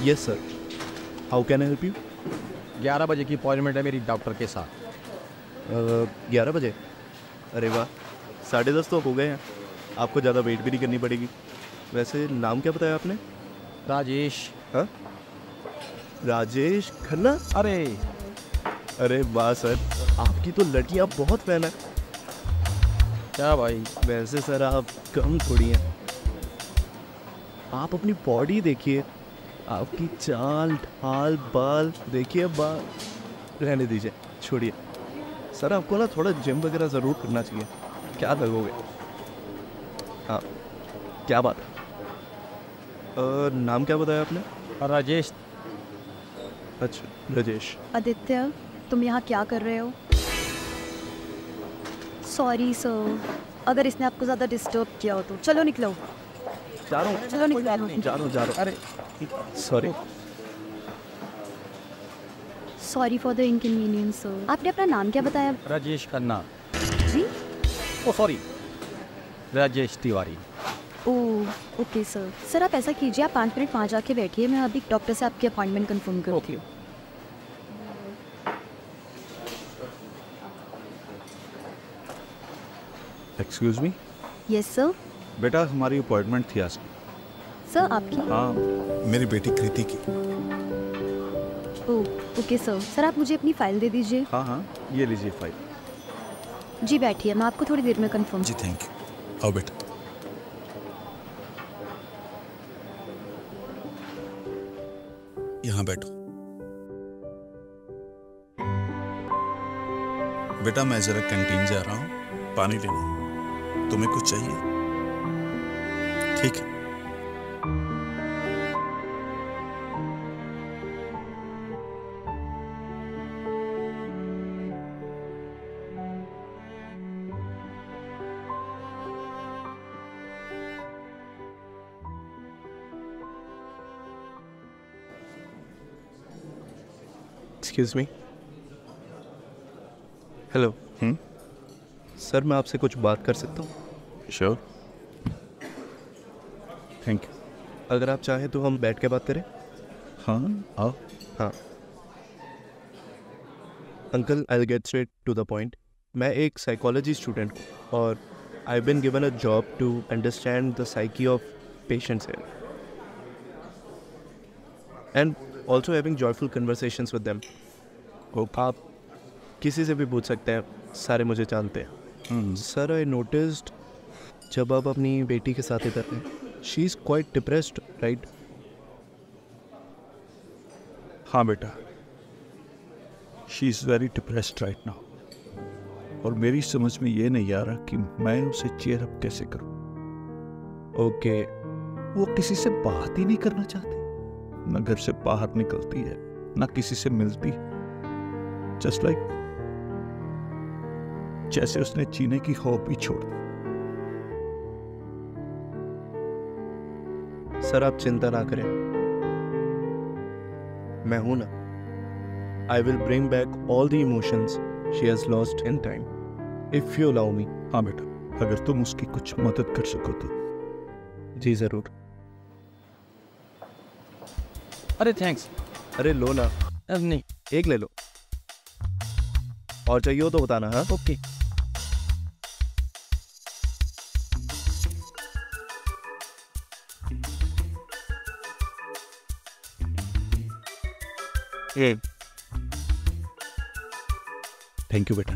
Yes sir, how can I help you? 11 बजे की appointment है मेरी डॉक्टर के साथ। 11 बजे? अरे वाह, 10:30 तो हो गए हैं, आपको ज़्यादा वेट भी नहीं करनी पड़ेगी। वैसे नाम क्या बताया आपने? राजेश। हाँ, राजेश खन्ना? अरे वाह सर, आपकी तो लड़कियाँ बहुत फैन है। क्या भाई? वैसे सर आप कम थोड़ी हैं, आप अपनी बॉडी देखिए, आपकी चाल ढाल बाल देखिए। बाल रहने दीजिए, छोड़िए सर, आपको ना थोड़ा जिम वगैरह ज़रूर करना चाहिए। क्या लगोगे? हाँ, क्या बात है? नाम क्या बताया आपने? राजेश। अच्छा, राजेश। आदित्य, तुम यहाँ क्या कर रहे हो? सॉरी सर, अगर इसने आपको ज़्यादा डिस्टर्ब किया हो तो चलो निकलो। जा रहा हूँ, चलो निकलो। जा रहा हूँ। अरे sorry. Sorry for the inconvenience sir. आपने अपना नाम क्या बताया? राजेश खन्ना। जी? Oh sorry, Rajesh Tiwari. Oh okay sir. Sir आप ऐसा कीजिए, आप 5 मिनट वहाँ जाके बैठिए, मैं अभी डॉक्टर से आपकी अपॉइंटमेंट कंफर्म करती हूँ। Excuse me. Yes sir. बेटा हमारी अपॉइंटमेंट थी आज की। सर आपकी? हाँ, मेरी बेटी कृति की। ओह ओके सर। सर आप मुझे अपनी फ़ाइल दे दीजिए। हाँ हाँ, ये लीजिए फाइल। जी बैठिए, मैं आपको थोड़ी देर में कंफर्म। Ji thank you. आओ बेटा। यहाँ बैठो। बेटा मैं जरा कैंटीन जा रहा हूँ, पानी लेना। तुम्हें कुछ चाहिए? ठीक है। Excuse me. हेलो। सर मैं आपसे कुछ बात कर सकता हूँ? श्योर। Thank you. अगर आप चाहें तो हम बैठ के बात करें। हाँ आओ। हाँ uncle, I will get straight to the point. मैं एक साइकोलॉजी स्टूडेंट हूँ और I been given a job to understand the psyche of patients and also having joyful conversations with them. आप किसी से भी पूछ सकते हैं, सारे मुझे जानते हैं। सर आई नोटिस्ड जब आप अपनी बेटी के साथ इधर हैं, she is quite depressed, right? हाँ बेटा, she is very depressed right now, और मेरी समझ में ये नहीं आ रहा कि मैं उसे चीयर अप कैसे करूं। ओके। वो किसी से बात ही नहीं करना चाहती, न घर से बाहर निकलती है, न किसी से मिलती है। जस्ट लाइक जैसे उसने जीने की हॉबी छोड़ दी। सर आप चिंता ना करें, मैं हूं ना। I will bring back all the emotions she has lost in time if you allow me. हाँ बेटा, अगर तुम उसकी कुछ मदद कर सको तो। जी जरूर। अरे थैंक्स। अरे लो ना। नहीं, एक ले लो, और चाहिए हो तो बताना। हाँ ओके। थैंक यू बेटा।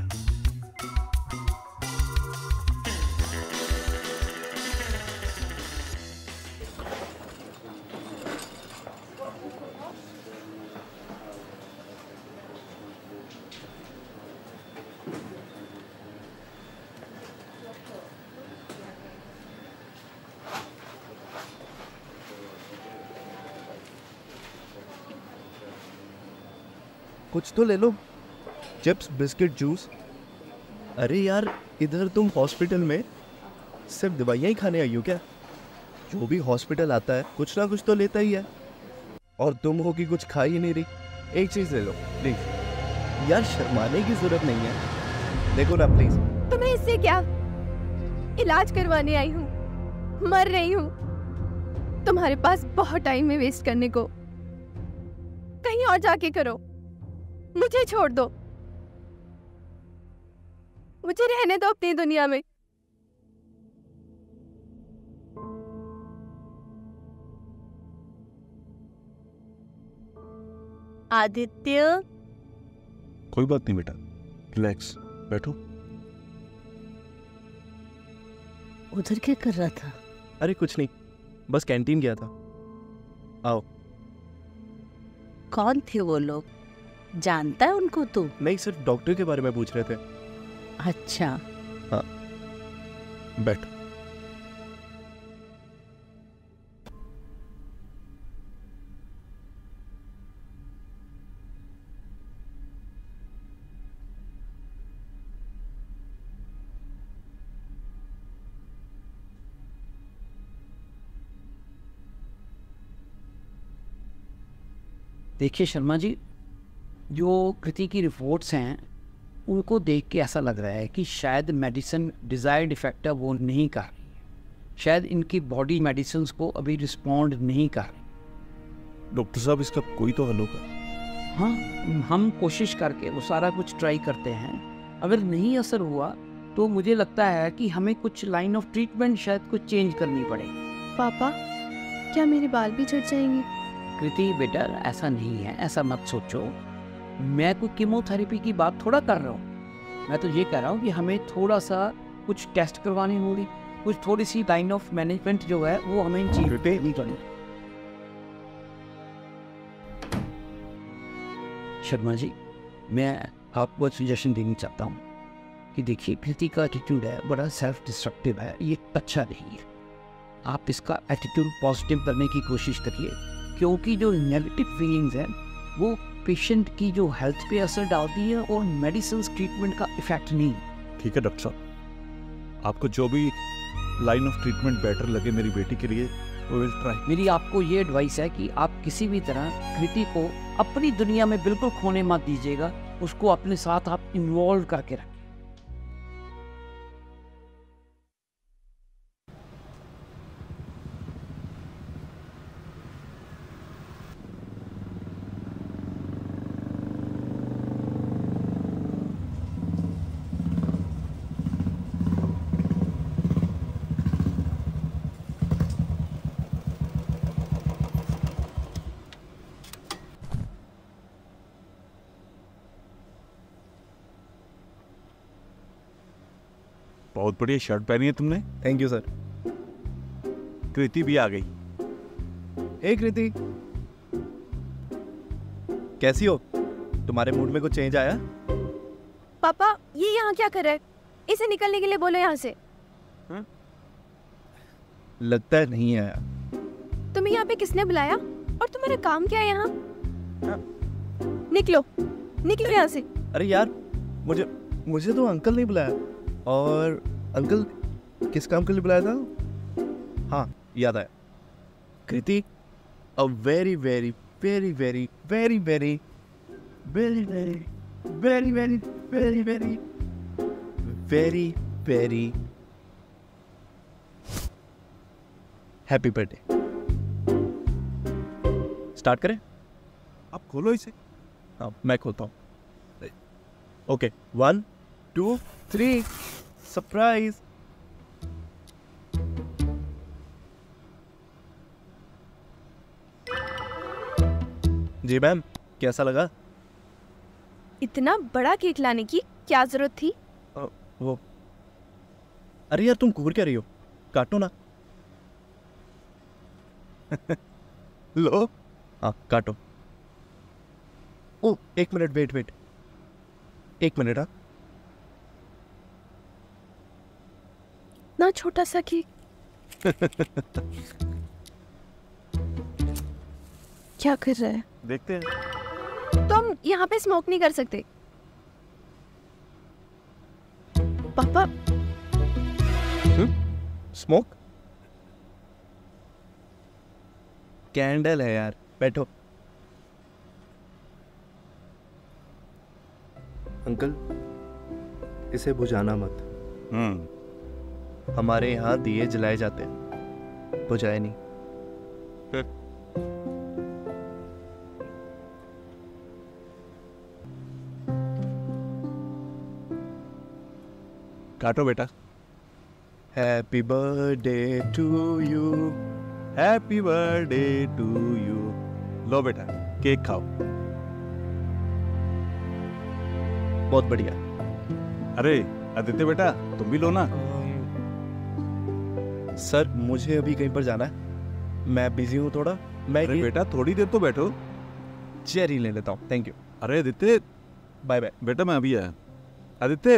कुछ तो ले लो, चिप्स बिस्किट जूस। अरे यार, इधर तुम हॉस्पिटल में सिर्फ दवाइयाँ ही खाने आई हो क्या? जो भी हॉस्पिटल आता है कुछ ना कुछ तो लेता ही है, और तुम हो कि कुछ खा ही नहीं रही। एक चीज़ ले लो प्लीज। यार शर्माने की जरूरत नहीं है, देखो ना प्लीज। तुम्हें इससे क्या? इलाज करवाने आई हूँ, मर रही हूँ। तुम्हारे पास बहुत टाइम है वेस्ट करने को। कहीं और जाके करो, मुझे छोड़ दो, मुझे रहने दो अपनी दुनिया में। आदित्य, कोई बात नहीं बेटा, रिलैक्स, बैठो। उधर क्या कर रहा था? अरे कुछ नहीं, बस कैंटीन गया था। आओ। कौन थे वो लोग? जानता है उनको तू? नहीं, सिर्फ डॉक्टर के बारे में पूछ रहे थे। अच्छा, बैठो। देखिए शर्मा जी, जो कृति की रिपोर्ट्स हैं उनको देख के ऐसा लग रहा है कि शायद मेडिसिन डिज़ायर्ड इफेक्ट है वो नहीं कर रही है। शायद इनकी बॉडी मेडिसिन को अभी रिस्पॉन्ड नहीं कर रही। डॉक्टर साहब, इसका कोई तो हल होगा। हाँ, हम कोशिश करके वो सारा कुछ ट्राई करते हैं। अगर नहीं असर हुआ तो मुझे लगता है कि हमें कुछ लाइन ऑफ ट्रीटमेंट शायद कुछ चेंज करनी पड़ेगी। पापा, क्या मेरे बाल भी झड़ जाएंगे? कृति बेटा, ऐसा नहीं है, ऐसा मत सोचो। मैं कोई कीमोथेरेपी की बात थोड़ा कर रहा हूँ। मैं तो ये कह रहा हूँ कि हमें थोड़ा सा कुछ टेस्ट करवाने होंगे, कुछ थोड़ी सी लाइन ऑफ मैनेजमेंट जो है वो हमें चीज़ नहीं करनी। शर्मा जी, मैं आपको सजेशन देना चाहता हूँ कि देखिए, कृति का एटीट्यूड है बड़ा सेल्फ डिस्ट्रक्टिव है, ये अच्छा नहीं है। आप इसका एटीट्यूड पॉजिटिव करने की कोशिश करिए, क्योंकि जो नेगेटिव फीलिंग्स हैं वो पेशेंट की जो हेल्थ पे असर डालती है और मेडिसिन ट्रीटमेंट का इफेक्ट नहीं। ठीक है डॉक्टर साहब, आपको जो भी लाइन ऑफ ट्रीटमेंट बेटर लगे मेरी बेटी के लिए, वो विल ट्राई। मेरी आपको ये एडवाइस है कि आप किसी भी तरह कृति को अपनी दुनिया में बिल्कुल खोने मत दीजिएगा, उसको अपने साथ आप इन्वॉल्व करके रखें। बहुत बढ़िया शर्ट पहनी है तुमने। Thank you sir. कृति भी आ गई। हे कृति, कैसी हो? तुम्हारे मूड में कुछ चेंज आया? पापा, ये यहाँ क्या कर रहा है? इसे निकलने के लिए बोलो यहाँ से। लगता है नहीं आया। तुम्हें यहाँ पे किसने बुलाया और तुम्हारा काम क्या है यहाँ? निकलो, निकलो यहाँ से। अरे यार, मुझे तो अंकल नहीं बुलाया। और अंकल किस काम के लिए बुलाया था? हाँ, याद आया। Kriti, a very very very very very very very very very very very very very very happy birthday. Start करें? आप खोलो इसे। हाँ, मैं खोलता हूँ। Okay, 1 2 3, surprise. जी मैम, कैसा लगा? इतना बड़ा केक लाने की क्या जरूरत थी? वो अरे यार, तुम घूर क्या रही हो? काटो ना। लो। हाँ, काटो। ओ, 1 मिनट, वेट 1 मिनट। हाँ, ना छोटा सा केक। क्या कर रहा है? देखते हैं। तुम यहाँ पे स्मोक नहीं कर सकते। पापा, स्मोक? कैंडल है यार, बैठो। अंकल, इसे बुझाना मत। हमारे यहाँ दिए जलाए जाते हैं, बुझाए नहीं। काटो बेटा। Happy birthday to you. Happy birthday to you. लो बेटा केक खाओ। बहुत बढ़िया। अरे आदित्य बेटा तुम भी लो ना। सर मुझे अभी कहीं पर जाना है, मैं बिजी हूँ थोड़ा। मैं अरे बेटा थोड़ी देर तो बैठो। चेरी ले लेता हूँ। Thank you. अरे आदित्य बाय बाय। बेटा मैं अभी आया। आदित्य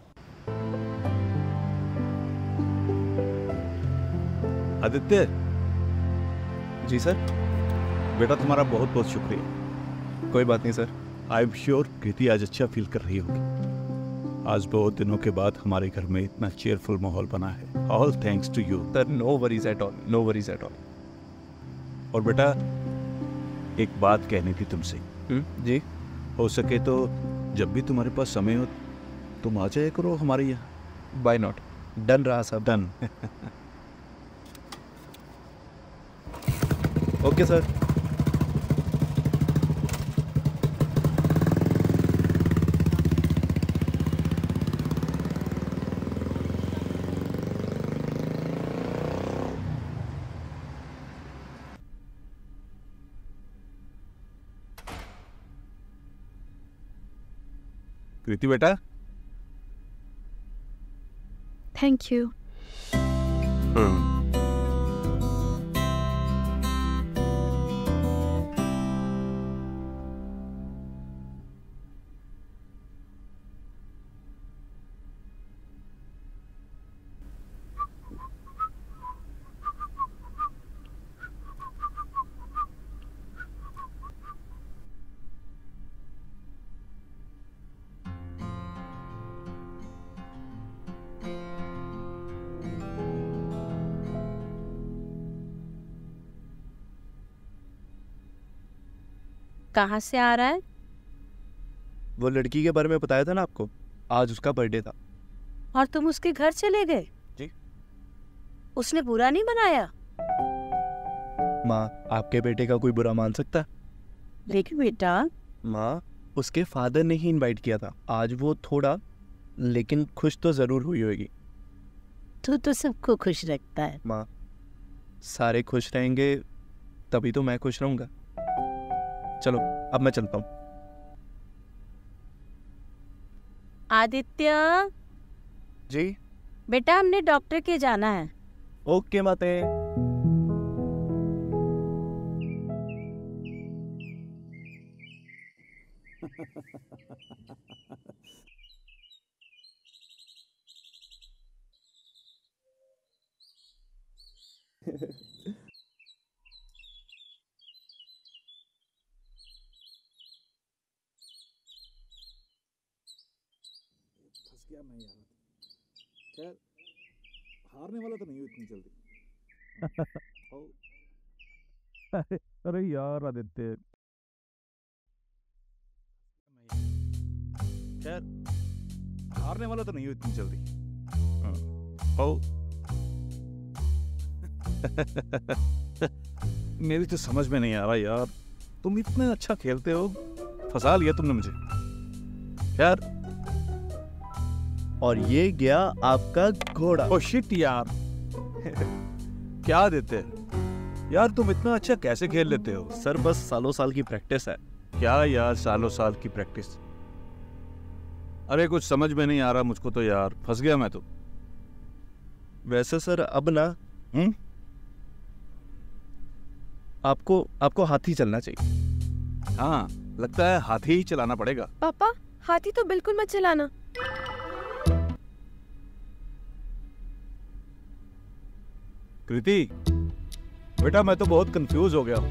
आदित्य। जी सर। बेटा तुम्हारा बहुत बहुत शुक्रिया। कोई बात नहीं sir. I am sure Kriti आज अच्छा फील कर रही होगी। आज बहुत दिनों के बाद हमारे घर में इतना चेयरफुल माहौल बना है। All thanks to you. Sir no worries at all, no worries at all. और बेटा एक बात कहनी थी तुमसे। जी। हो सके तो जब भी तुम्हारे पास समय हो तुम आ जाया करो हमारे यहाँ। Bye not. डन रहा सब। डन। Okay sir. कृति बेटा। Thank you. कहाँ से आ रहा है? वो लड़की के बारे में बताया था ना आपको, आज उसका बर्थडे था। और तुम उसके घर चले गए? जी। उसने बुरा नहीं बनाया? माँ आपके बेटे का कोई बुरा मान सकता है? लेकिन बेटा माँ उसके फादर ने ही इनवाइट किया था। आज वो थोड़ा लेकिन खुश तो जरूर हुई होगी। तू तो सबको खुश रखता है। माँ सारे खुश रहेंगे तभी तो मैं खुश रहूंगा। चलो अब मैं चलता हूँ। आदित्य जी। बेटा हमने डॉक्टर के जाना है। ओके माते। क्या मैं यार खैर हारने वाला तो नहीं हूँ इतनी जल्दी। अरे यार आदित्य खैर हारने वाला तो नहीं हूँ इतनी जल्दी। मेरी तो समझ में नहीं आ रहा यार, तुम इतना अच्छा खेलते हो, फंसा लिया तुमने मुझे यार। और ये गया आपका घोड़ा। ओ शिट यार। क्या देते यार, तुम इतना अच्छा कैसे खेल लेते हो? सर बस सालों साल की प्रैक्टिस है। क्या यार सालों साल की प्रैक्टिस? अरे कुछ समझ में नहीं आ रहा मुझको तो यार, फंस गया मैं तो। वैसे सर अब ना आपको हाथी चलना चाहिए। हाँ लगता है हाथी ही चलाना पड़ेगा। पापा हाथी तो बिल्कुल मत चलाना। कृति बेटा मैं तो बहुत कंफ्यूज हो गया हूं।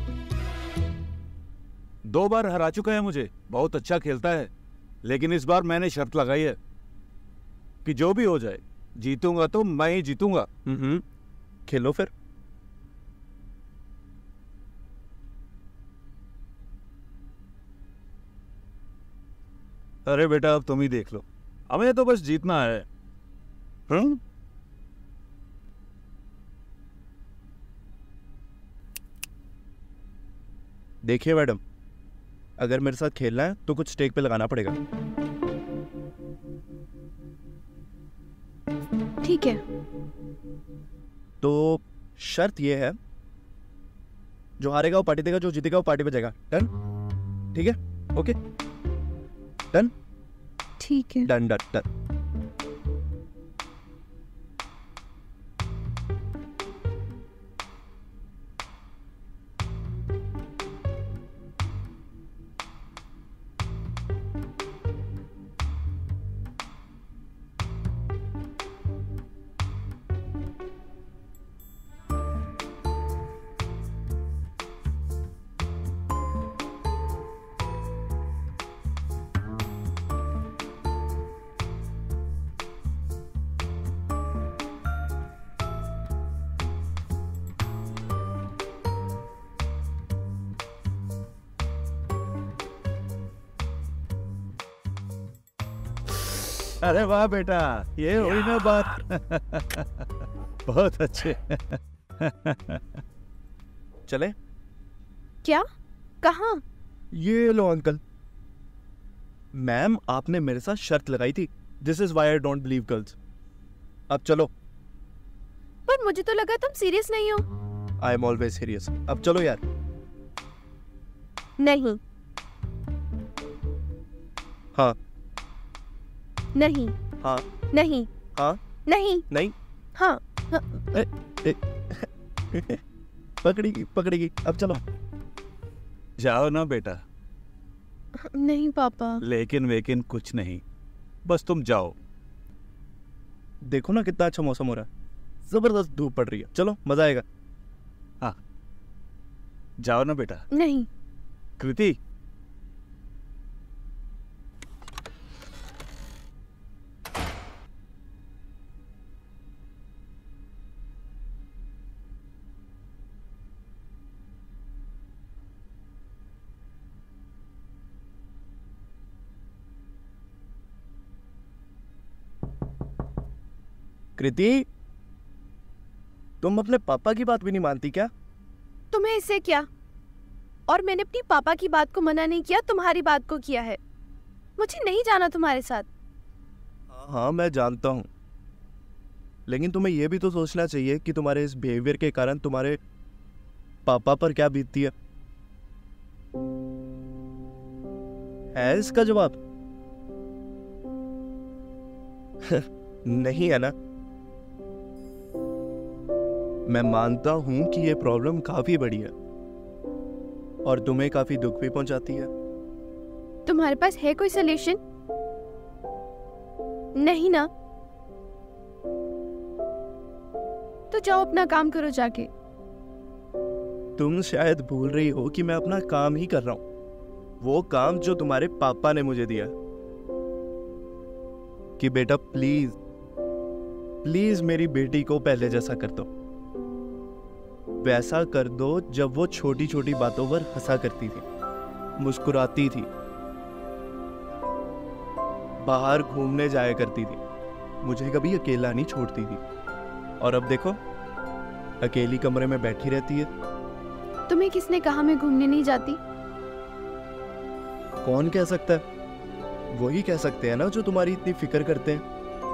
2 बार हरा चुका है मुझे, बहुत अच्छा खेलता है, लेकिन इस बार मैंने शर्त लगाई है कि जो भी हो जाए जीतूंगा तो मैं ही जीतूंगा। खेलो फिर। अरे बेटा अब तुम ही देख लो, हमें तो बस जीतना है। देखिए मैडम, अगर मेरे साथ खेलना है तो कुछ स्टेक पे लगाना पड़ेगा। ठीक है। तो शर्त ये है, जो हारेगा वो पार्टी देगा, जो जीतेगा वो पार्टी पे जाएगा। डन? ठीक है? ओके? डन? ठीक है। Done done done. अरे वाह बेटा, ये हुई ना बात। बहुत अच्छे। चले? क्या? कहाँ? ये लो अंकल। मैम, आपने मेरे साथ शर्त लगाई थी, this is why I don't believe girls. अब चलो। पर मुझे तो लगा तुम सीरियस नहीं हो। I am always serious. अब चलो यार। नहीं हाँ नहीं हाँ नहीं हाँ नहीं नहीं हाँ हाँ। पकड़ेगी। अब चलो। जाओ ना बेटा। नहीं पापा। लेकिन वेकिन कुछ नहीं, बस तुम जाओ। देखो ना कितना अच्छा मौसम हो रहा है, जबरदस्त धूप पड़ रही है। चलो, मजा आएगा। हाँ, जाओ ना बेटा। नहीं। कृति, कृति, तुम अपने पापा की बात भी नहीं मानती क्या? तुम्हें इससे क्या? और मैंने अपनी पापा की बात को मना नहीं किया, तुम्हारी बात को किया है। मुझे नहीं जाना तुम्हारे साथ। हाँ, मैं जानता हूँ, लेकिन तुम्हें यह भी तो सोचना चाहिए कि तुम्हारे इस बिहेवियर के कारण तुम्हारे पापा पर क्या बीतती है इसका जवाब? नहीं है ना? मैं मानता हूं कि ये प्रॉब्लम काफी बड़ी है और तुम्हें काफी दुख भी पहुंचाती है। तुम्हारे पास है कोई सॉल्यूशन? नहीं ना? तो जाओ अपना काम करो जाके। तुम शायद भूल रही हो कि मैं अपना काम ही कर रहा हूं, वो काम जो तुम्हारे पापा ने मुझे दिया, कि बेटा प्लीज प्लीज मेरी बेटी को पहले जैसा कर दो, वैसा कर दो जब वो छोटी छोटी बातों पर हंसा करती थी, मुस्कुराती थी, बाहर घूमने जाया करती थी, मुझे कभी अकेला नहीं छोड़ती थी। और अब देखो, अकेली कमरे में बैठी रहती है। तुम्हें किसने कहा मैं घूमने नहीं जाती? कौन कह सकता है? वही कह सकते हैं ना जो तुम्हारी इतनी फिक्र करते हैं।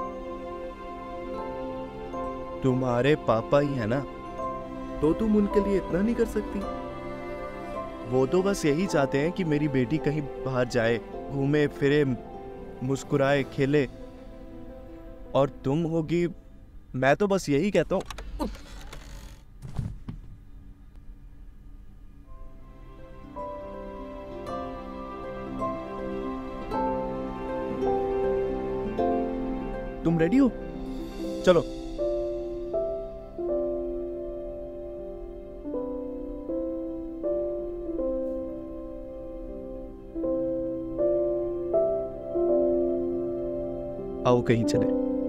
तुम्हारे पापा ही है ना, तो तुम उनके लिए इतना नहीं कर सकती? वो तो बस यही चाहते हैं कि मेरी बेटी कहीं बाहर जाए, घूमे फिरे, मुस्कुराए, खेले, और तुम होगी, मैं तो बस यही कहता हूं। तुम रेडी हो? चलो। आओ कहीं चले।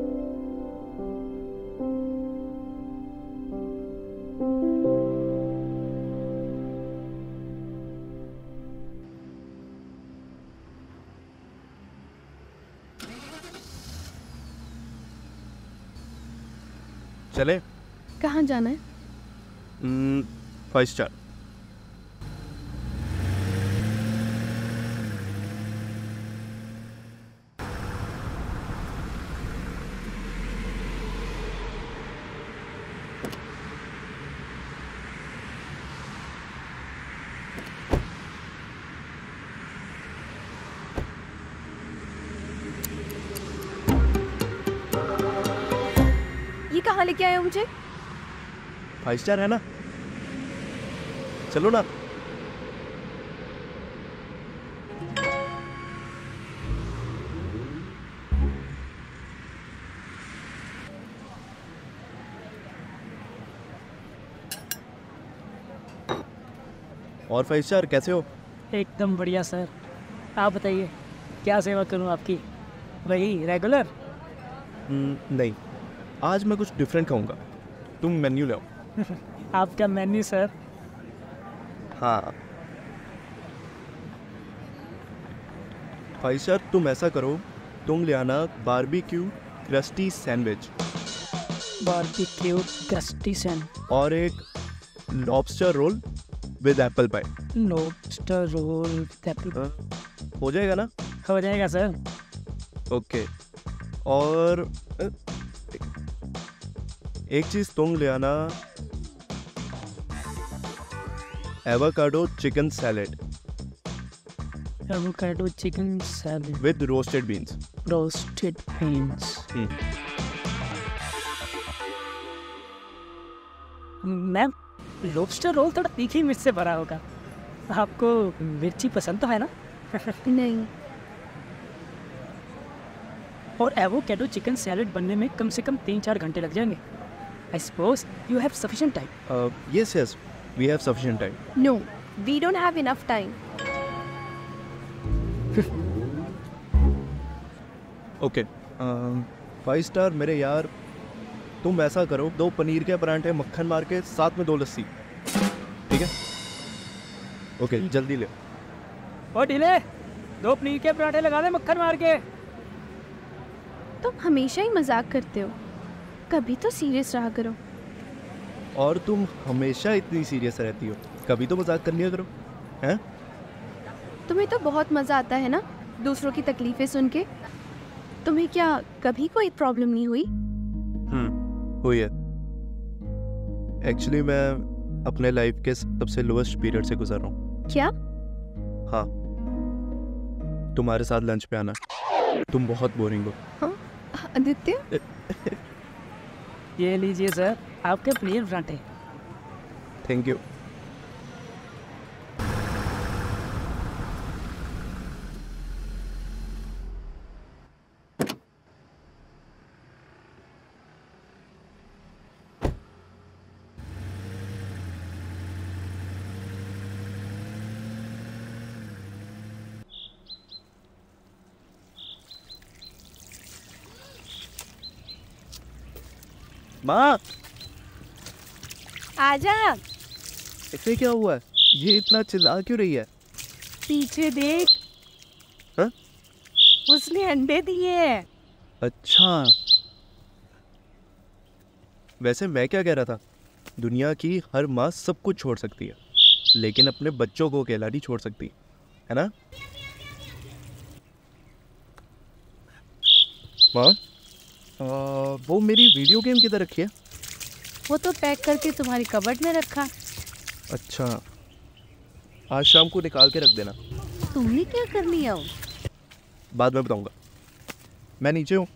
चले? कहाँ जाना है? 5 स्टार। कहाँ लेके आए हो मुझे? 5 स्टार है ना, चलो ना। और 5 स्टार कैसे हो? एकदम बढ़िया सर। आप बताइए क्या सेवा करूं आपकी? वही रेगुलर? नहीं, आज मैं कुछ डिफरेंट खाऊंगा, तुम मेन्यू ले आओ। आपका मेन्यू सर? हाँ 5 स्टार, तुम ऐसा करो, तुम ले आना barbecue crusty sandwich barbecue crusty sandwich और एक lobster roll with apple pie. Lobster roll with apple. हो जाएगा ना? हो जाएगा सर। ओके, और एक चीज तुम ले आना, avocado chicken salad avocado chicken salad with roasted beans. Roasted beans. Ma'am, lobster roll थोड़ा तीखी मिर्च से भरा होगा, आपको मिर्ची पसंद तो है ना? नहीं। और एवोकाडो चिकन सैलेड बनने में कम से कम 3-4 घंटे लग जाएंगे। I suppose you have sufficient time. Yes yes, we have sufficient time. No, we don't have enough time. Okay 5 star मेरे यार, तुम ऐसा करो, 2 पनीर के परांठे मक्खन मार के, साथ में 2 लस्सी, ठीक है? ओके जल्दी ले। और ढीले 2 पनीर के पराठे लगा दे मक्खन मार के। तुम हमेशा ही मजाक करते हो, कभी तो सीरियस रहा करो। और तुम हमेशा इतनी सीरियस रहती हो, कभी तो मजाक कर लिया करो, हैं? तुम्हें तो बहुत मजा आता है ना दूसरों की तकलीफें सुन के। तुम्हें क्या कभी कोई प्रॉब्लम नहीं हुई? हुई है। एक्चुअली मैं अपने लाइफ के सबसे लोएस्ट पीरियड से गुजर रहा हूँ। क्या? हाँ, तुम्हारे साथ लंच पे आना, तुम बहुत बोरिंग हो। हाँ आदित्य, ये लीजिए सर आपके पनीर पराठे। Thank you. माँ, आजा, इसे क्या हुआ है? ये इतना चिल्ला क्यों रही है? पीछे देख। हाँ? उसने अंडे दिए हैं। अच्छा, वैसे मैं क्या कह रहा था, दुनिया की हर माँ सब कुछ छोड़ सकती है, लेकिन अपने बच्चों को अकेला नहीं छोड़ सकती, है ना? माँ, वो मेरी वीडियो गेम किधर रखी है? वो तो पैक करके तुम्हारी कबर्ड में रखा। अच्छा, आज शाम को निकाल के रख देना। तुमने क्या कर लिया? बाद में बताऊंगा, मैं नीचे हूँ।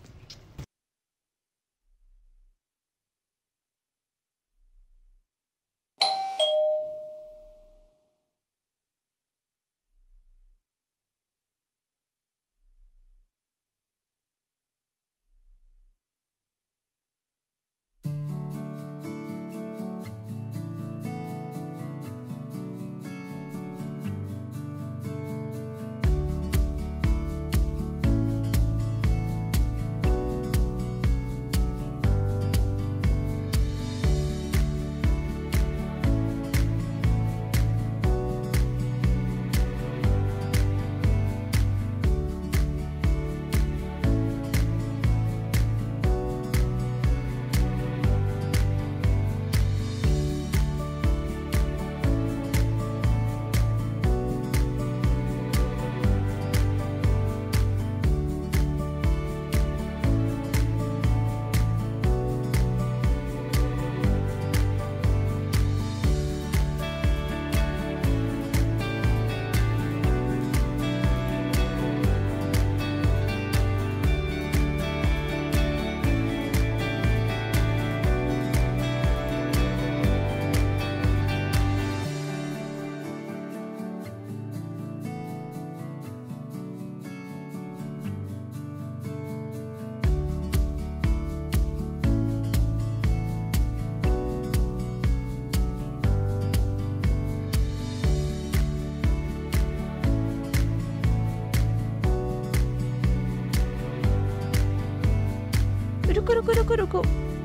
रुको रुको रुको रुको,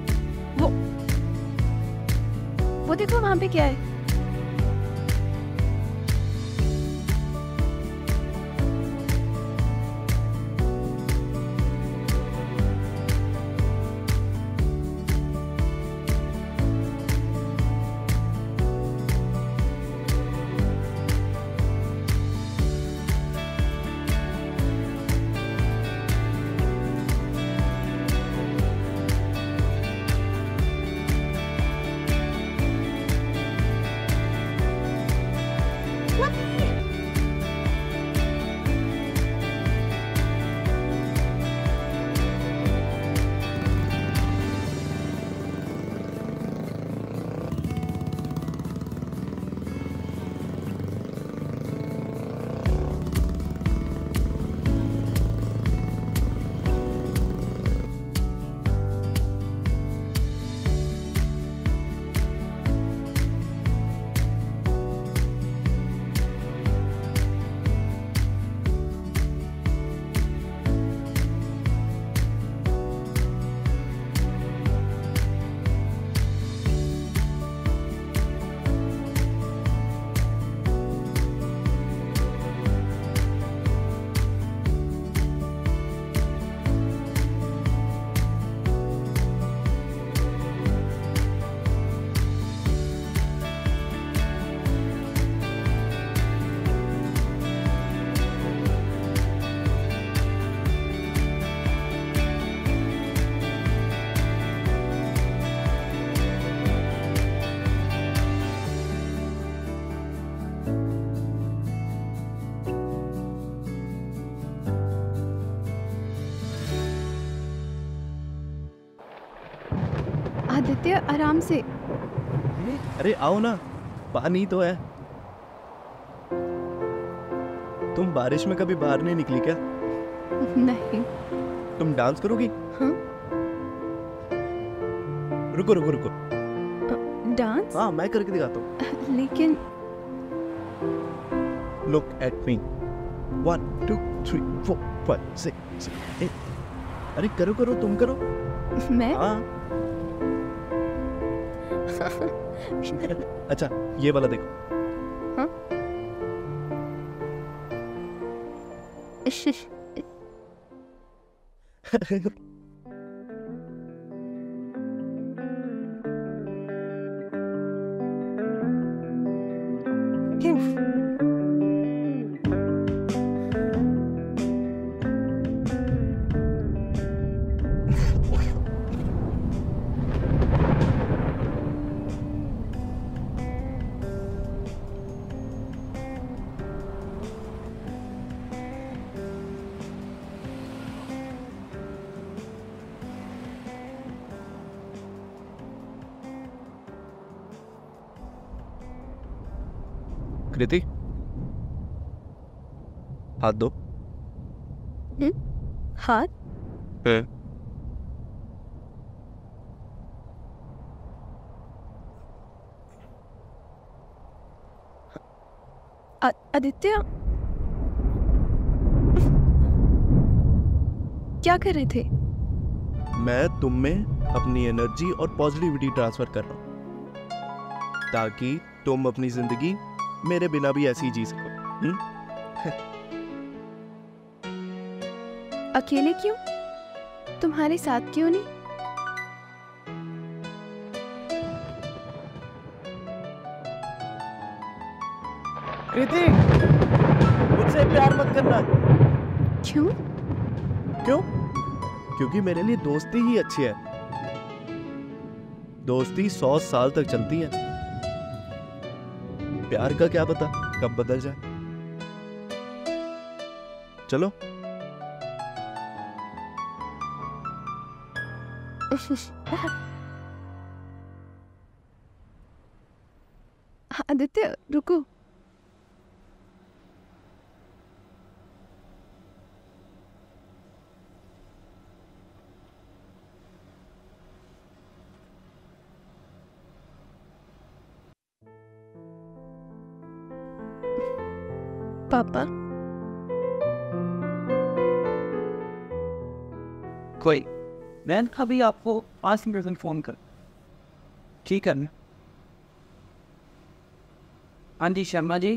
वो देखो वहां पे क्या है। आदित्य आराम से। अरे आओ ना, पानी तो है। तुम बारिश में कभी बाहर नहीं निकली क्या? नहीं। तुम डांस करोगी? हाँ। रुको रुको रुको। डांस? हाँ मैं करके दिखाता हूँ। लेकिन लुक एट मी। 1 2 3 4 5 6 7 8। अरे करो करो, तुम करो। मैं? हाँ। अच्छा ये वाला देखो। हाँ? कृति हाथ दो। हाथ? आदित्य क्या कर रहे थे? मैं तुम में अपनी एनर्जी और पॉजिटिविटी ट्रांसफर कर रहा हूं ताकि तुम अपनी जिंदगी मेरे बिना भी ऐसी ही जी सको। अकेले क्यों? तुम्हारे साथ क्यों नहीं? कृति मुझसे प्यार मत करना। क्यों? क्यों? क्योंकि मेरे लिए दोस्ती ही अच्छी है। दोस्ती 100 साल तक चलती है। प्यार का क्या पता कब बदल जाए। चलो। आदित्य रुको। पापा कोई मैं अभी आपको 5 मिनट में फ़ोन कर, ठीक है ना? हाँ जी शर्मा जी,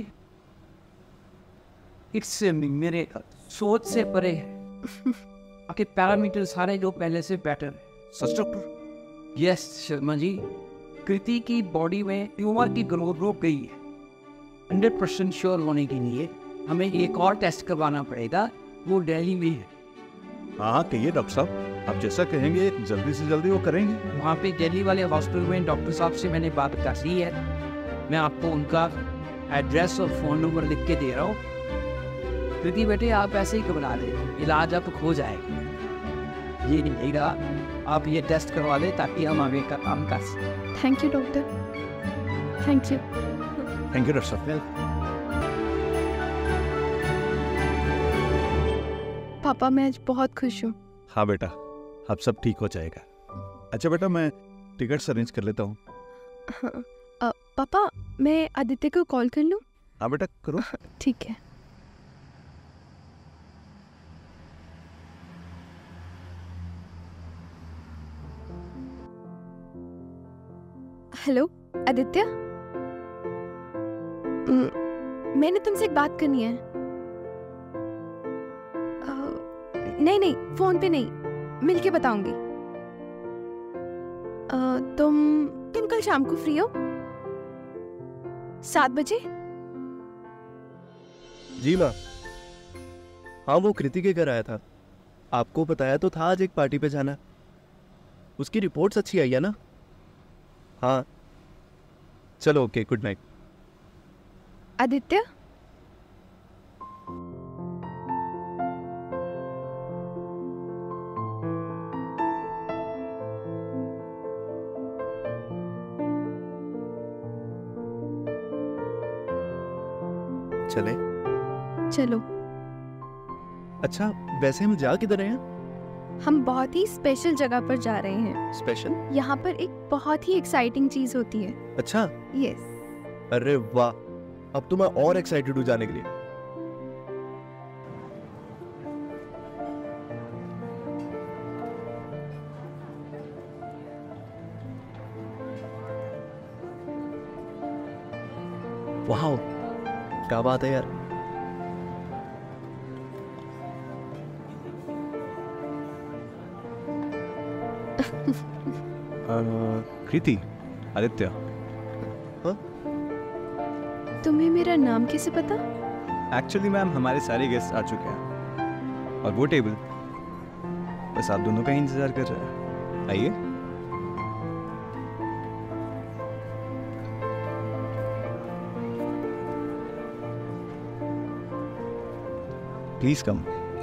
इससे मेरे सोच से परे है। आपके पैरामीटर सारे जो पहले से बेटर है। सच डॉक्टर? यस शर्मा जी, कृति की बॉडी में ट्यूमर की ग्रोथ रुक गई है। 100% श्योर होने के लिए हमें एक और टेस्ट करवाना पड़ेगा, वो दिल्ली में है। हाँ कहिए डॉक्टर साहब, आप जैसा कहेंगे जल्दी से जल्दी वो करेंगे। वहाँ पे दिल्ली वाले हॉस्पिटल में डॉक्टर साहब से मैंने बात कर ली है। मैं आपको उनका एड्रेस और फ़ोन नंबर लिख के दे रहा हूँ। कृति बेटे आप ऐसे ही घबरा रहे, इलाज अब हो जाएगा। ये नहीं रहा, आप ये टेस्ट करवा दें ताकि हम आगे का काम कर सकें। Thank you doctor, thank you. Thank you doctor साहब। पापा मैं आज बहुत खुश हूँ। हाँ बेटा, अब सब ठीक हो जाएगा। अच्छा बेटा, मैं टिकट्स अरेंज कर लेता हूँ। हाँ, पापा मैं आदित्य को कॉल कर लूँ? हाँ बेटा करो। ठीक है। हेलो आदित्य, मैंने तुमसे एक बात करनी है। नहीं नहीं, फोन पे नहीं, मिलके बताऊंगी। तुम कल शाम को फ्री हो 7 बजे? जी माँ। हाँ वो कृति के घर आया था, आपको बताया तो था आज एक पार्टी पे जाना। उसकी रिपोर्ट्स अच्छी आई है ना? हाँ चलो ओके, गुड नाइट। आदित्य चले? चलो। अच्छा वैसे हम जा किधर रहे हैं? हम बहुत ही स्पेशल जगह पर जा रहे हैं। स्पेशल? यहाँ पर एक बहुत ही एक्साइटिंग चीज होती है। अच्छा। यस। अरे वाह, अब तो मैं और एक्साइटेड हूँ जाने के लिए। वाह क्या बात है यार। कृति, आदित्य। तुम्हें मेरा नाम कैसे पता? एक्चुअली मैम हमारे सारे गेस्ट आ चुके हैं और वो टेबल बस आप दोनों का ही इंतजार कर रहा है। आइए। Please come.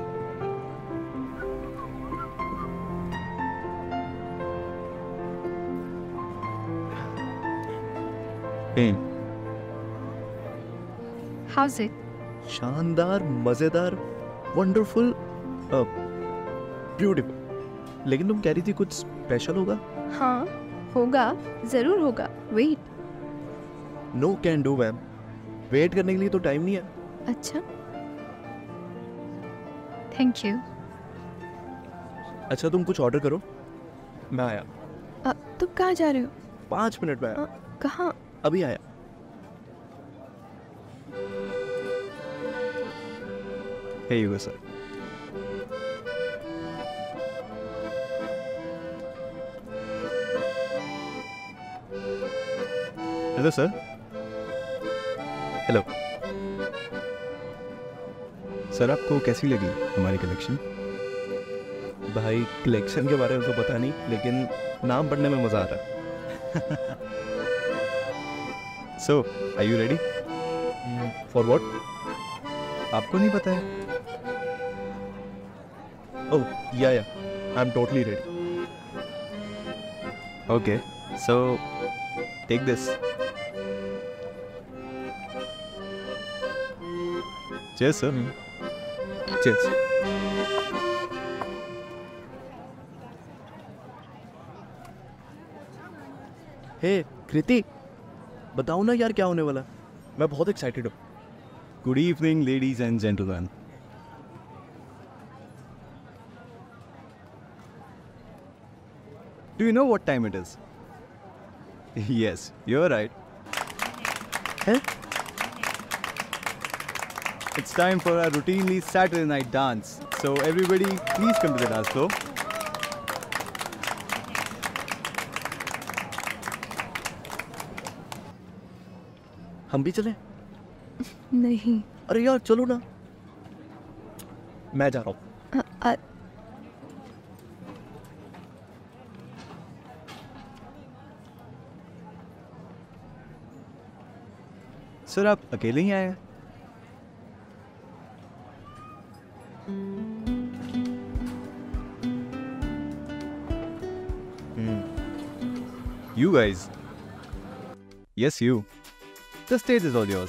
How's it? शानदार, मजेदार, वंडरफुल, ब्यूटीफुल। लेकिन तुम कह रही थी कुछ स्पेशल होगा? हाँ होगा, जरूर होगा। Wait. No can do ma'am, wait करने के लिए तो टाइम नहीं है। अच्छा थैंक यू। अच्छा तुम कुछ ऑर्डर करो, मैं आया। तुम कहाँ जा रहे हो? 5 मिनट में आया। कहाँ? अभी आया। Here you go, sir. Hello sir. Hello sir, आपको कैसी लगी हमारी कलेक्शन? भाई कलेक्शन के बारे में तो पता नहीं, लेकिन नाम पढ़ने में मजा आ रहा है। So are you ready? For what? आपको नहीं पता है? Oh yeah I am totally ready. Okay, so take this. Cheers sir. Cheers. Hey Kriti, बताओ ना यार क्या होने वाला। मैं बहुत एक्साइटेड हूँ। Good evening ladies and gentleman. Do you know what time it is? Yes, you're right. हैं? It's time for our routinely Saturday night dance. So everybody, please come to the dance floor. हम भी चलें? नहीं। अरे यार चलो ना, मैं जा रहा हूँ। सर आप अकेले ही आए हैं? You guys. Yes, you. The stage is all yours.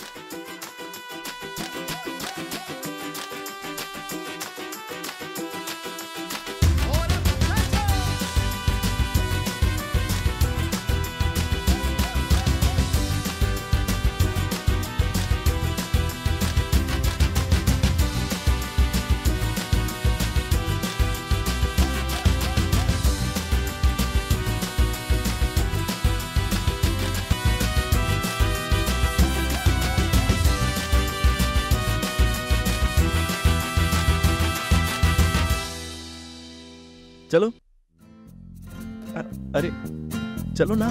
चलो। अरे चलो ना।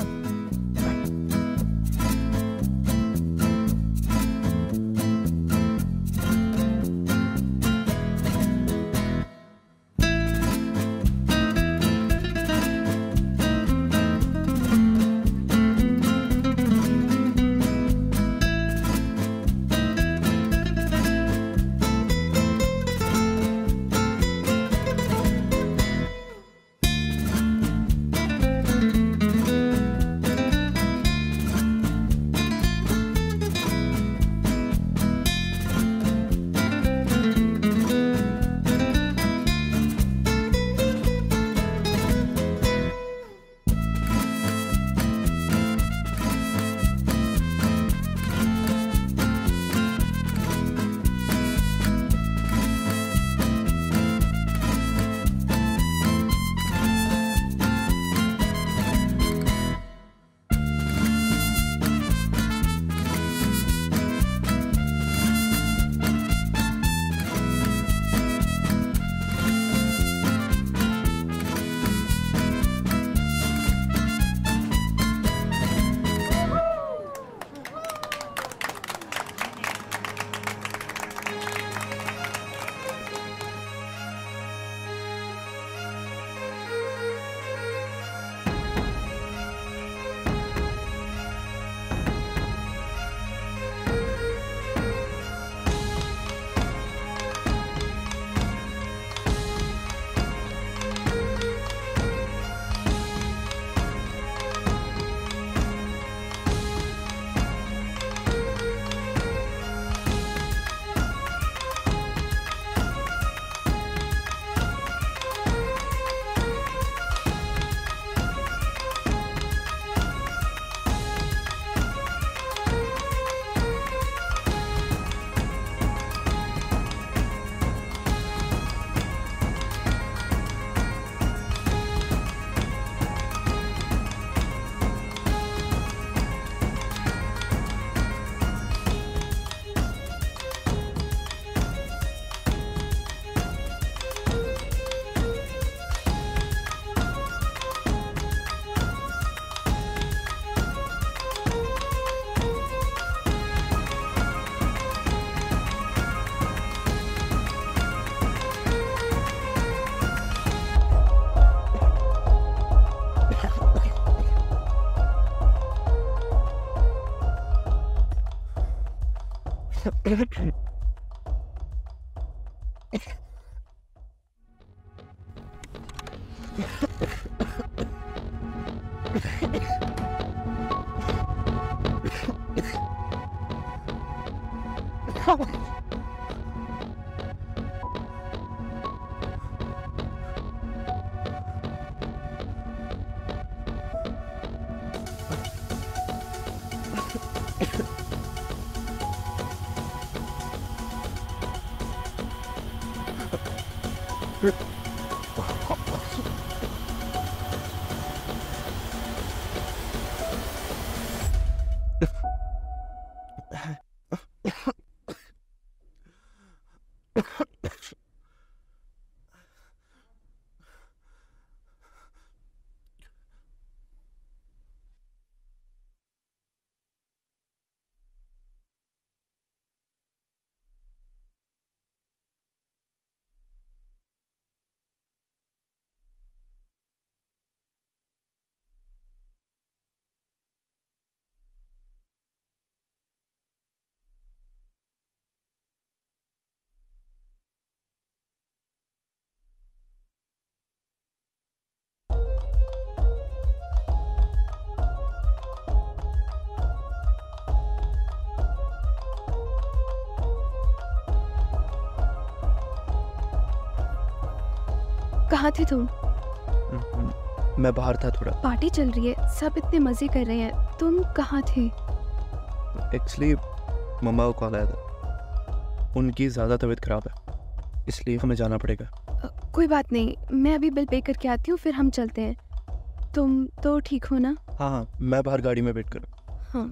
कहाँ थे तुम? मैं बाहर था थोड़ा। पार्टी चल रही है, सब इतने मजे कर रहे हैं, तुम कहाँ थे? एक्चुअली मम्मा को कॉल आया था, उनकी ज़्यादा तबीयत खराब है, इसलिए हमें जाना पड़ेगा। कोई बात नहीं, मैं अभी बिल पे करके आती हूँ, फिर हम चलते हैं। तुम तो ठीक हो ना? हाँ हाँ, मैं बाहर गाड़ी में वेट करूँ। हाँ।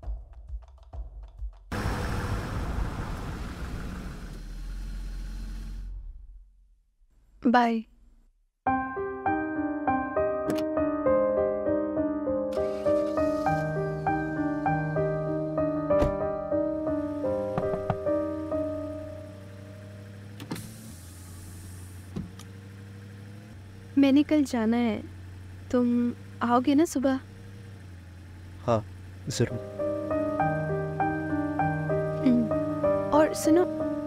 बाय। मैंने कल जाना है, तुम आओगे ना सुबह? हाँ ज़रूर। और सुनो,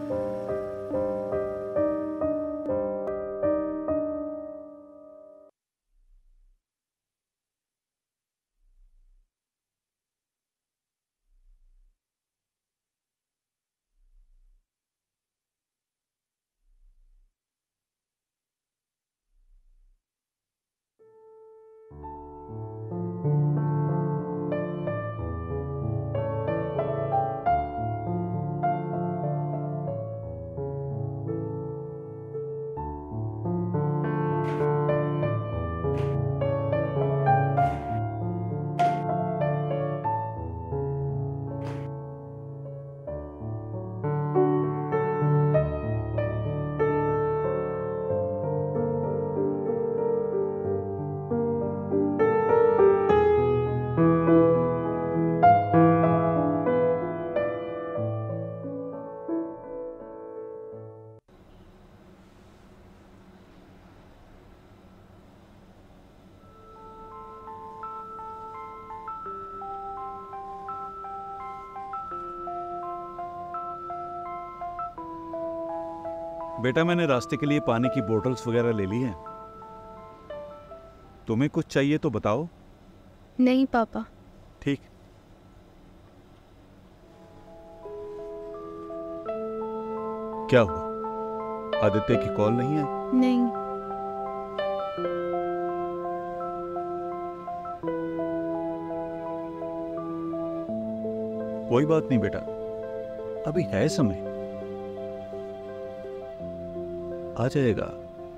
बेटा मैंने रास्ते के लिए पानी की बोतल्स वगैरह ले ली हैं। तुम्हें कुछ चाहिए तो बताओ। नहीं पापा। ठीक। क्या हुआ, आदित्य की कॉल नहीं है? नहीं। कोई बात नहीं बेटा, अभी है समय, आ जाएगा।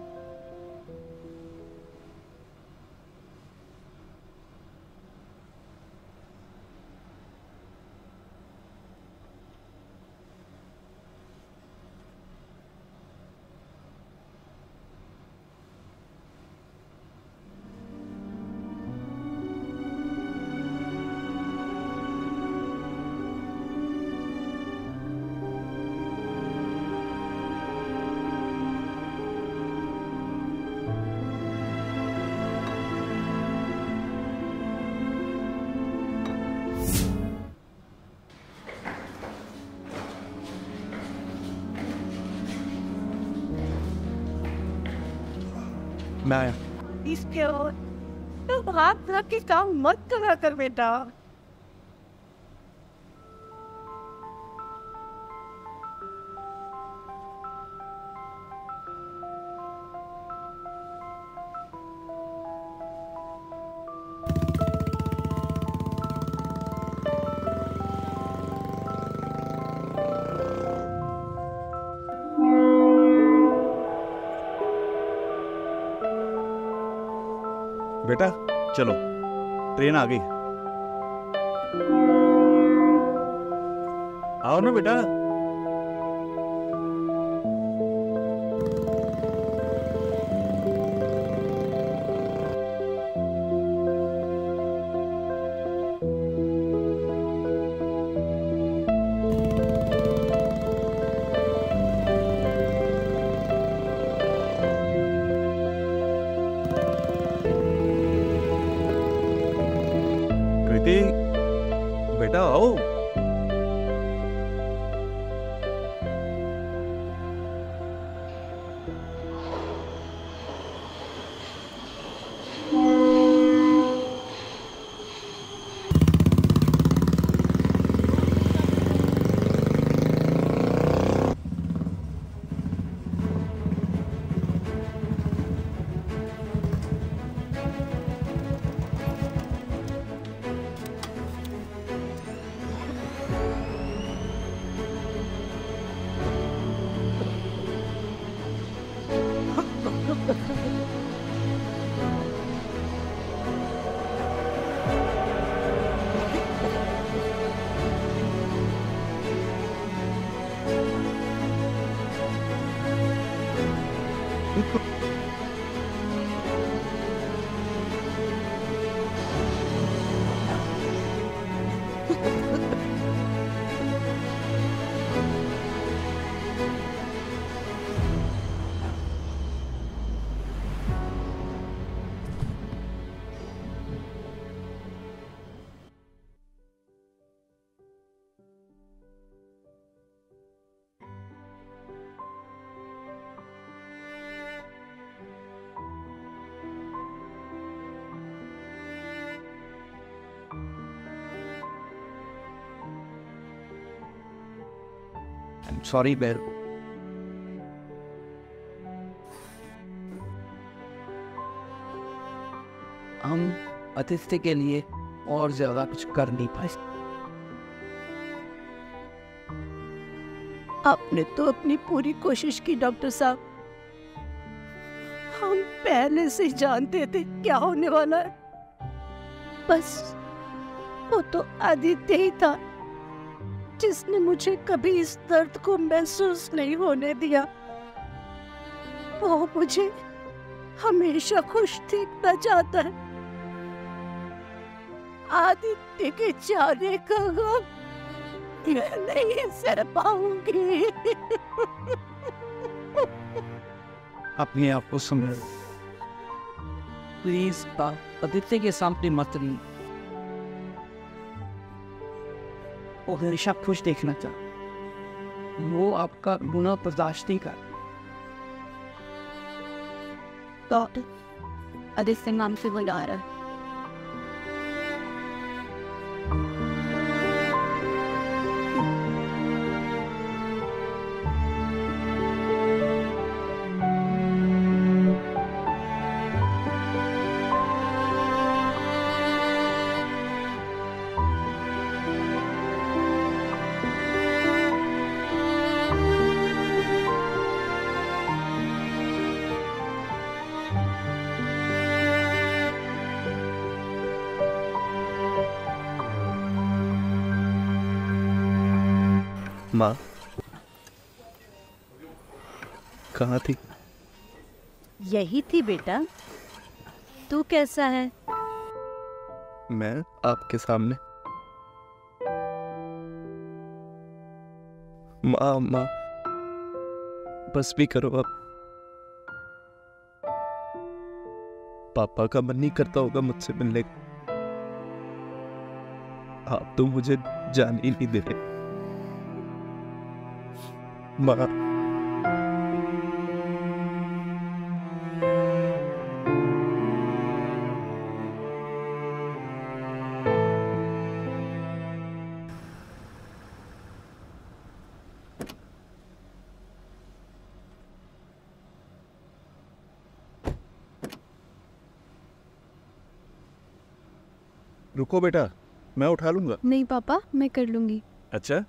मैं आया। इसके और तो हाथ रख के काम मत करा कर बेटा। बेटा चलो, ट्रेन आ गई। आओ ना बेटा। बेटा आओ। सॉरी बेर। हम आदित्य के लिए और ज्यादा कुछ कर नहीं पाए। आपने तो अपनी पूरी कोशिश की डॉक्टर साहब। हम पहले से जानते थे क्या होने वाला है। बस वो तो आदित्य ही था जिसने मुझे कभी इस दर्द को महसूस नहीं होने दिया। वो मुझे हमेशा खुश देखना चाहता है। आदित्य के जाने का गम मैं नहीं सह पाऊंगी। अपने आप को संभालो प्लीज। आदित्य के सामने मत रही। वो हमेशा खुश देखना चाहता। वो आपका गुनाह बर्दाश्त नहीं कर। डॉक्टर, आदित्य नाम से बुला रहा है। माँ कहाँ थी? यही थी बेटा। तू कैसा है? मैं आपके सामने। माँ माँ बस भी करो अब। पापा का मन नहीं करता होगा मुझसे मिलने का। आप तो मुझे जान ही नहीं दे रहे। माँ रुको बेटा, मैं उठा लूंगा। नहीं पापा, मैं कर लूंगी। अच्छा,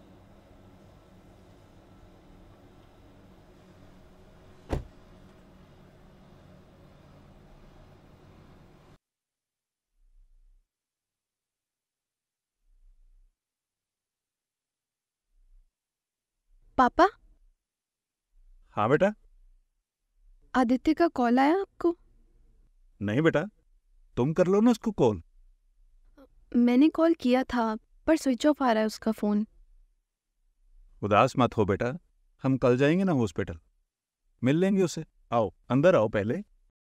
पापा, हाँ बेटा। आदित्य का कॉल आया आपको? नहीं बेटा, तुम कर लो ना उसको कॉल। मैंने कॉल किया था पर स्विच ऑफ आ रहा है उसका फोन। उदास मत हो बेटा, हम कल जाएंगे ना हॉस्पिटल, मिल लेंगे उसे। आओ अंदर आओ पहले।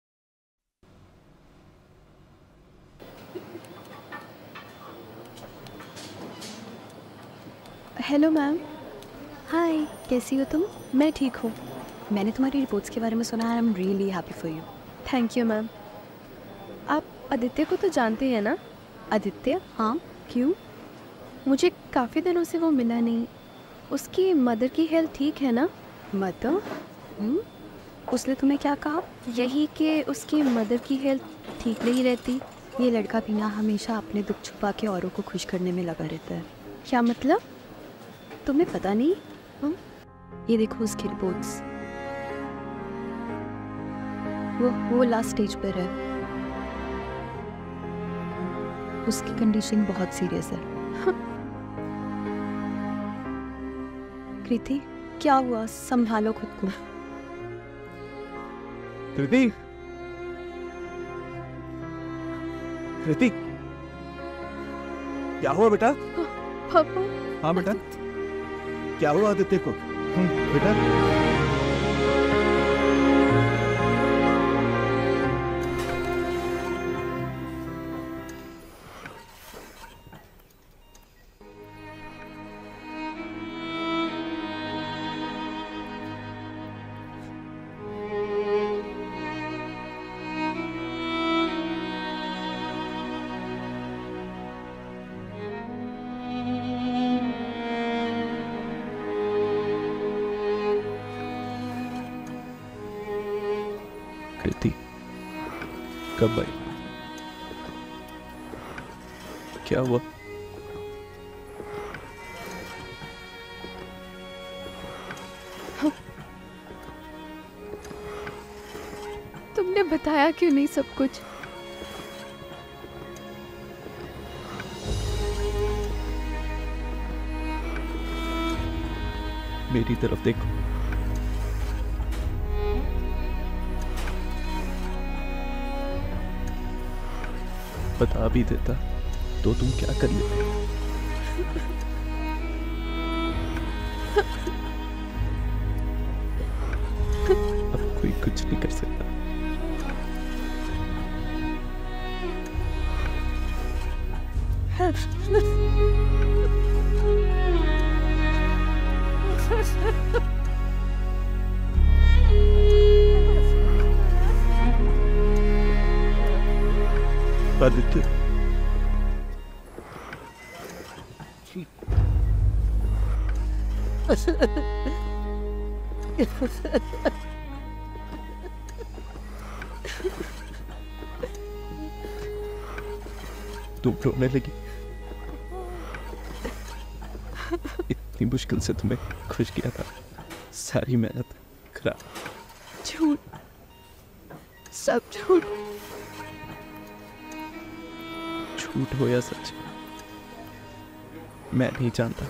Hello ma'am. हाय, कैसी हो तुम? मैं ठीक हूँ। मैंने तुम्हारी रिपोर्ट्स के बारे में सुना है। I am really happy for you. Thank you ma'am. आप आदित्य को तो जानते हैं ना? आदित्य? हाँ, क्यों? मुझे काफ़ी दिनों से वो मिला नहीं। उसकी मदर की हेल्थ ठीक है ना? मदर? उसने तुम्हें क्या कहा? यही कि उसकी मदर की हेल्थ ठीक नहीं रहती। ये लड़का भी ना हमेशा अपने दुख छुपा के औरों को खुश करने में लगा रहता है। क्या मतलब? तुम्हें पता नहीं? ये देखो उसकी रिपोर्ट्स। वो लास्ट स्टेज पर है। उसकी कंडीशन बहुत सीरियस है। कृति, क्या हुआ? संभालो खुद को। कृति, कृति, क्या हुआ बेटा? पापा। हाँ बेटा, क्या हुआ आदित्य को? बेटा प्रीति कब आई? क्या हुआ? तुमने बताया क्यों नहीं सब कुछ? मेरी तरफ देखो। बता भी देता तो तुम क्या कर लेते? अब कोई कुछ नहीं कर सकता। आदित्य, तुम रोने लगी। इतनी मुश्किल से तुम्हें खुश किया था, सारी मेहनत खराब। झूठ, सब झूठ। झूठ हो या सच, मैं नहीं जानता,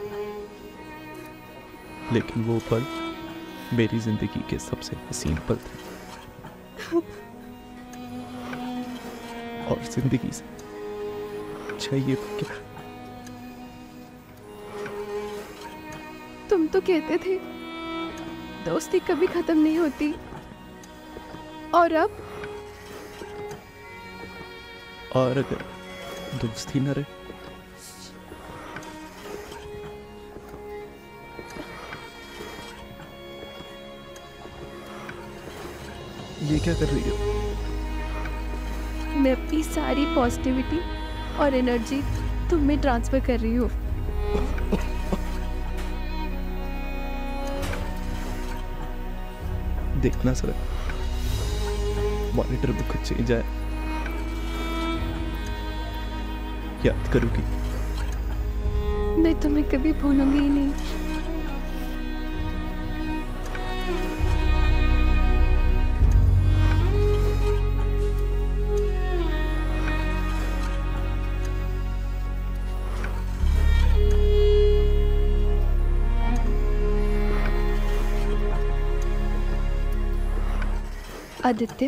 लेकिन वो पल मेरी जिंदगी के सबसे हसीन पल थे। और जिंदगी से चाहिए तो क्या? तुम तो कहते थे दोस्ती कभी खत्म नहीं होती, और अब? और अगर दोस्ती न रहे? ये क्या कर रही हो? मैं अपनी सारी पॉजिटिविटी और एनर्जी तुम में ट्रांसफर कर रही हूँ। देखना सर, मॉनिटर में कुछ चेंज आया, याद करूंगी। मैं तुम्हें कभी भूलूंगी ही नहीं। आदित्य,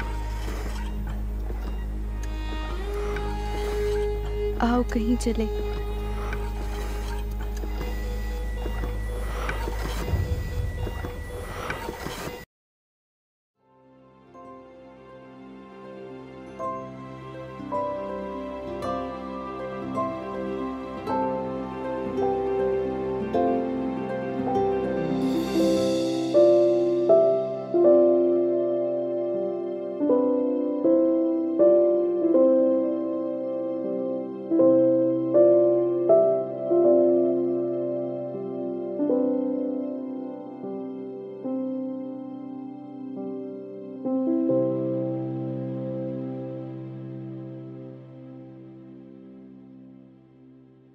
आओ कहीं चले।